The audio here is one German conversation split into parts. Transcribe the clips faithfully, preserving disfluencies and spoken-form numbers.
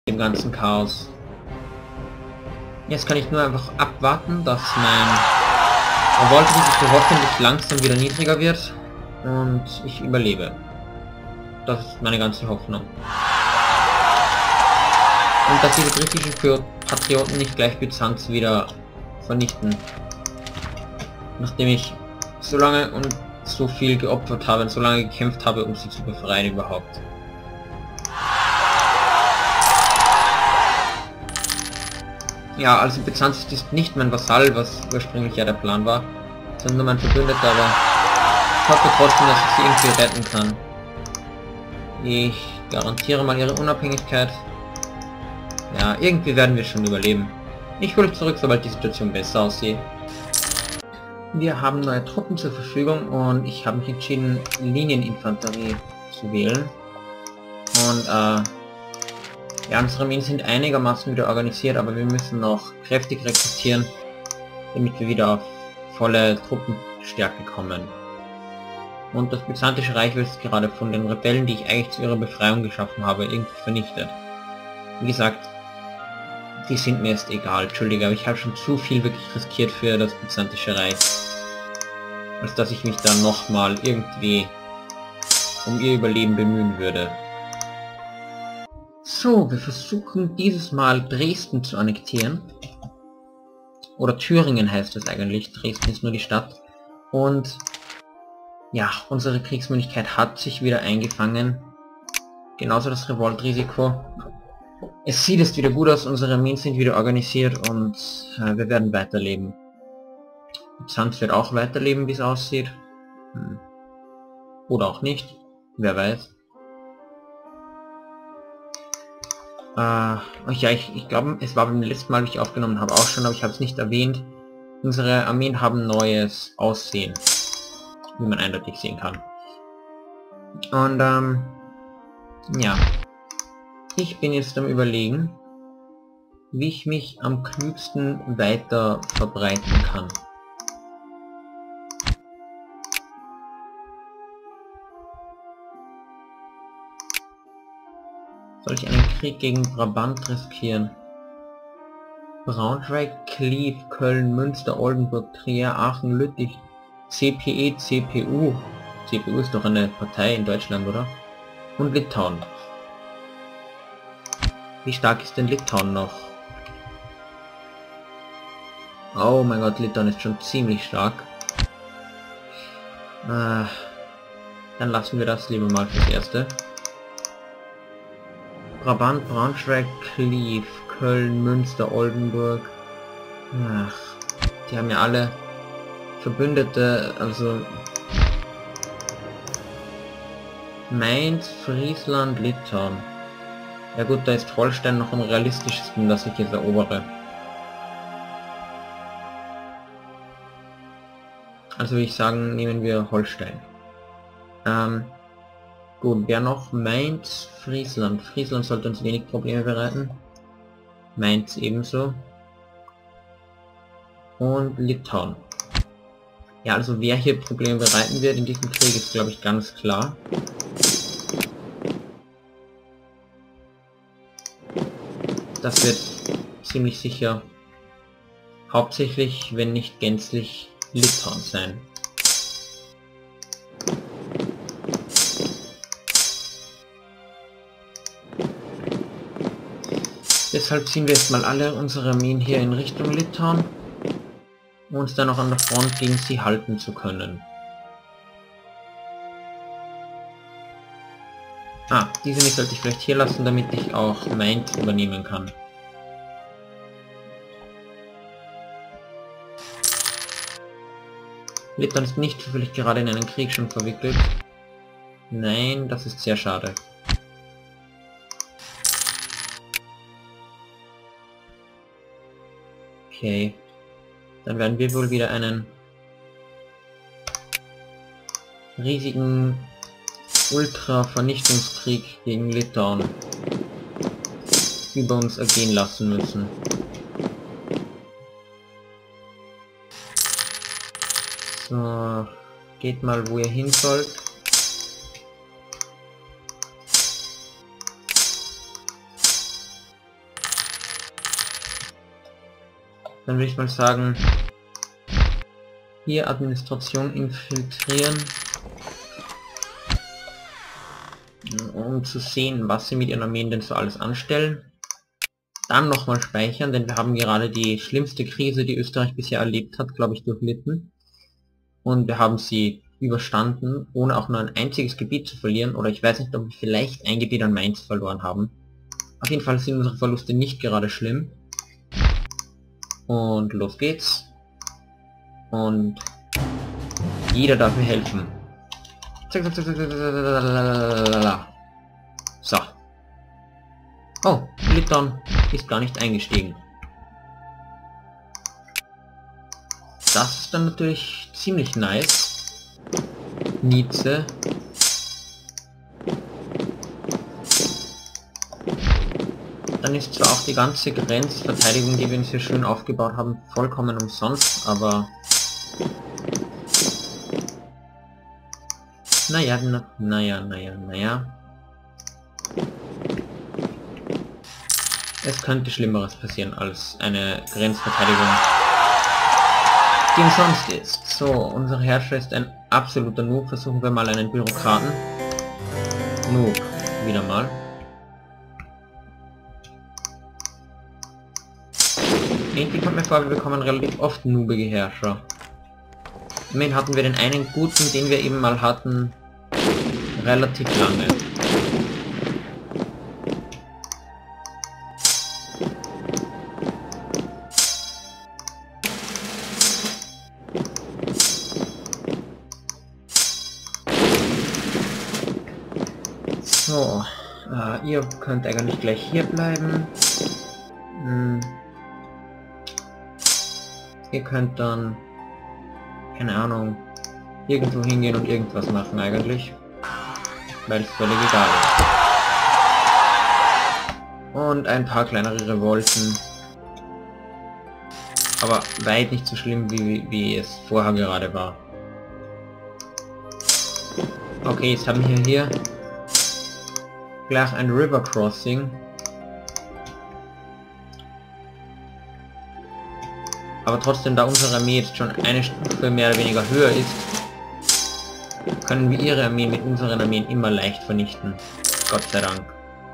dem ganzen Chaos. Jetzt kann ich nur einfach abwarten, dass mein Revoltrisiko hoffentlich langsam wieder niedriger wird und ich überlebe. Das ist meine ganze Hoffnung. Und dass diese britischen Patrioten nicht gleich Byzanz wieder vernichten. Nachdem ich so lange und so viel geopfert habe und so lange gekämpft habe, um sie zu befreien überhaupt. Ja, also Byzanz ist nicht mein Vasall, was ursprünglich ja der Plan war, sondern nur mein Verbündeter, aber ich hoffe trotzdem, dass ich sie irgendwie retten kann. Ich garantiere mal ihre Unabhängigkeit. Ja, irgendwie werden wir schon überleben. Ich hole zurück, sobald die Situation besser aussieht. Wir haben neue Truppen zur Verfügung und ich habe mich entschieden, Linieninfanterie zu wählen. Und äh, ja, unsere Armeen sind einigermaßen wieder organisiert, aber wir müssen noch kräftig rekrutieren, damit wir wieder auf volle Truppenstärke kommen. Und das Byzantische Reich wird gerade von den Rebellen, die ich eigentlich zu ihrer Befreiung geschaffen habe, irgendwie vernichtet. Wie gesagt, die sind mir jetzt egal, entschuldige, aber ich habe schon zu viel wirklich riskiert für das Byzantische Reich, als dass ich mich dann nochmal irgendwie um ihr Überleben bemühen würde. So, wir versuchen dieses Mal Dresden zu annektieren. Oder Thüringen heißt es eigentlich, Dresden ist nur die Stadt. Und ja, unsere Kriegsmüdigkeit hat sich wieder eingefangen. Genauso das Revoltrisiko. Es sieht jetzt wieder gut aus, unsere Armeen sind wieder organisiert und äh, wir werden weiterleben. Byzanz wird auch weiterleben, wie es aussieht. Hm. Oder auch nicht, wer weiß. Äh, ja, ich, ich glaube, es war beim letzten Mal, wie ich aufgenommen habe, auch schon, aber ich habe es nicht erwähnt. Unsere Armeen haben neues Aussehen, wie man eindeutig sehen kann. Und ähm, ja, ich bin jetzt am Überlegen, wie ich mich am klügsten weiter verbreiten kann. Soll ich einen Krieg gegen Brabant riskieren? Braunschweig, Cleef, Köln, Münster, Oldenburg, Trier, Aachen, Lüttich, C P E, C P U. C P U ist doch eine Partei in Deutschland, oder? Und Litauen. Wie stark ist denn Litauen noch? Oh mein Gott, Litauen ist schon ziemlich stark. Äh, dann lassen wir das lieber mal fürs Erste. Brabant, Braunschweig, Cleef, Köln, Münster, Oldenburg. Ach, die haben ja alle Verbündete, also Mainz, Friesland, Litauen. Ja gut, da ist Holstein noch am realistischsten, dass ich jetzt erobere. Also würde ich sagen, nehmen wir Holstein. Ähm, gut, wer noch? Mainz, Friesland. Friesland sollte uns wenig Probleme bereiten. Mainz ebenso. Und Litauen. Ja, also wer hier Probleme bereiten wird in diesem Krieg, ist glaube ich ganz klar. Das wird ziemlich sicher hauptsächlich, wenn nicht gänzlich, Litauen sein. Deshalb ziehen wir jetzt mal alle unsere Armeen hier in Richtung Litauen, um uns dann noch an der Front gegen sie halten zu können. Ah, diese nicht sollte ich vielleicht hier lassen, damit ich auch Mainz übernehmen kann. Litauen ist nicht zufällig gerade in einen Krieg schon verwickelt. Nein, das ist sehr schade. Okay, dann werden wir wohl wieder einen riesigen Ultra-Vernichtungskrieg gegen Litauen über uns ergehen lassen müssen. So, geht mal, wo ihr hin sollt. Dann würde ich mal sagen, hier Administration infiltrieren, um zu sehen, was sie mit ihren Armeen denn so alles anstellen. Dann nochmal speichern, denn wir haben gerade die schlimmste Krise, die Österreich bisher erlebt hat, glaube ich, durchlitten. Und wir haben sie überstanden, ohne auch nur ein einziges Gebiet zu verlieren. Oder ich weiß nicht, ob wir vielleicht ein Gebiet an Mainz verloren haben. Auf jeden Fall sind unsere Verluste nicht gerade schlimm. Und los geht's. Und jeder darf mir helfen. So. Oh, Litauen ist gar nicht eingestiegen. Das ist dann natürlich ziemlich nice. Nietzsche. Dann ist zwar auch die ganze Grenzverteidigung, die wir uns hier schön aufgebaut haben, vollkommen umsonst, aber... Naja, na, naja, naja, naja. Es könnte Schlimmeres passieren als eine Grenzverteidigung, die umsonst ist. So, unser Herrscher ist ein absoluter Noob. Versuchen wir mal einen Bürokraten. Noob, wieder mal. Irgendwie kommt mir vor, wir bekommen relativ oft noobige Herrscher. Immerhin hatten wir den einen guten, den wir eben mal hatten, relativ lange. So, äh, ihr könnt eigentlich gleich hier bleiben. Hm. Ihr könnt dann, keine Ahnung, irgendwo hingehen und irgendwas machen eigentlich, weil es völlig egal ist. Und ein paar kleinere Revolten, aber weit nicht so schlimm, wie, wie es vorher gerade war. Okay, jetzt haben wir hier gleich ein River Crossing. Aber trotzdem, da unsere Armee jetzt schon eine Stufe mehr oder weniger höher ist, können wir ihre Armee mit unseren Armeen immer leicht vernichten. Gott sei Dank.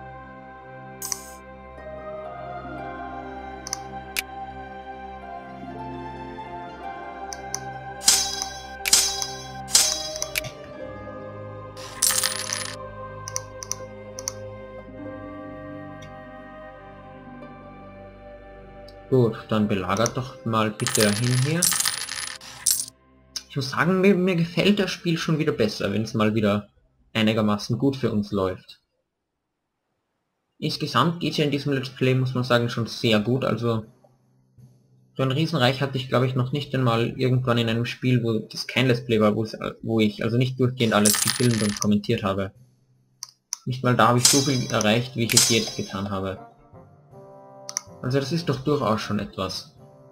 Gut, dann belagert doch mal bitte dahin hier. Ich muss sagen, mir, mir gefällt das Spiel schon wieder besser, wenn es mal wieder einigermaßen gut für uns läuft. Insgesamt geht es ja in diesem Let's Play, muss man sagen, schon sehr gut. Also so ein Riesenreich hatte ich, glaube ich, noch nicht einmal irgendwann in einem Spiel, wo das kein Let's Play war, wo ich also nicht durchgehend alles gefilmt und kommentiert habe. Nicht mal da habe ich so viel erreicht, wie ich es jetzt getan habe. Also das ist doch durchaus schon etwas.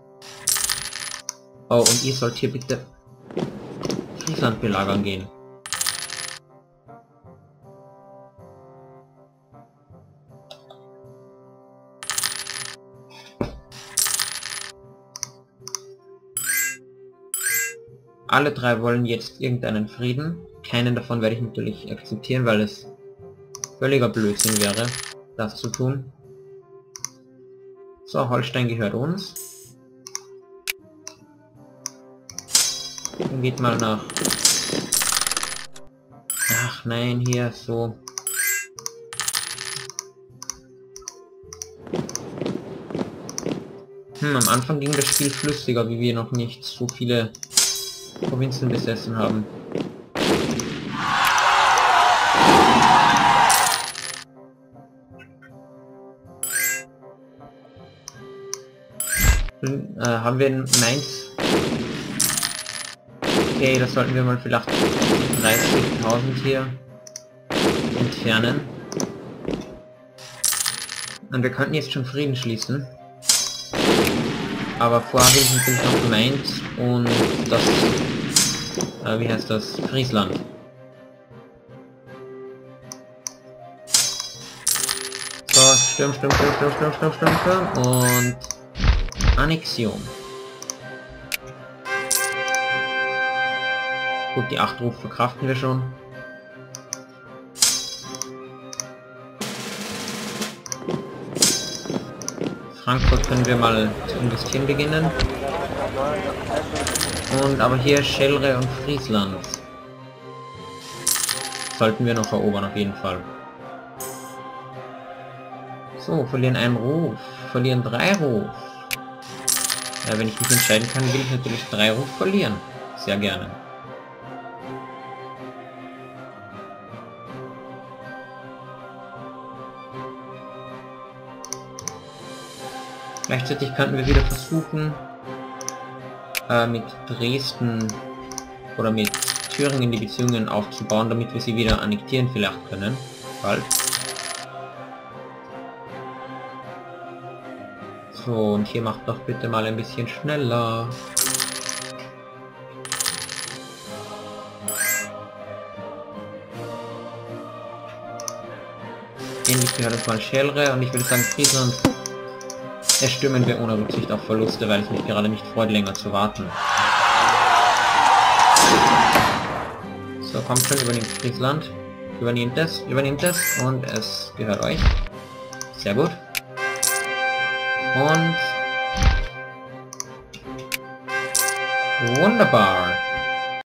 Oh, und ihr sollt hier bitte Friesland belagern gehen. Alle drei wollen jetzt irgendeinen Frieden. Keinen davon werde ich natürlich akzeptieren, weil es völliger Blödsinn wäre, das zu tun. So, Holstein gehört uns. Dann geht mal nach... Ach nein, hier so... Hm, am Anfang ging das Spiel flüssiger, wie wir noch nicht so viele Provinzen besessen haben. Äh, haben wir in Mainz? Okay, das sollten wir mal vielleicht dreißigtausend hier entfernen. Und wir könnten jetzt schon Frieden schließen. Aber vorher will ich natürlich noch Mainz und das, äh, wie heißt das, Friesland. So, Sturm, Sturm, Sturm, Sturm, Sturm, Sturm, Sturm, Sturm und Annexion. Gut, die acht Ruf verkraften wir schon. Frankfurt können wir mal zu investieren beginnen. Und aber hier Schellre und Friesland sollten wir noch erobern, auf jeden Fall. So, verlieren einen Ruf, verlieren drei Ruf. Ja, wenn ich mich entscheiden kann, will ich natürlich drei Ruf verlieren. Sehr gerne. Gleichzeitig könnten wir wieder versuchen, äh, mit Dresden oder mit Thüringen die Beziehungen aufzubauen, damit wir sie wieder annektieren vielleicht können. Bald. So, und hier macht doch bitte mal ein bisschen schneller. Ähnlich gehört uns mal Schellre und ich würde sagen Friesland erstürmen wir ohne Rücksicht auf Verluste, weil es mich gerade nicht freut, länger zu warten. So, kommt schon, übernimmt Friesland. Übernehmt das, übernehmt das und es gehört euch. Sehr gut. Und... wunderbar.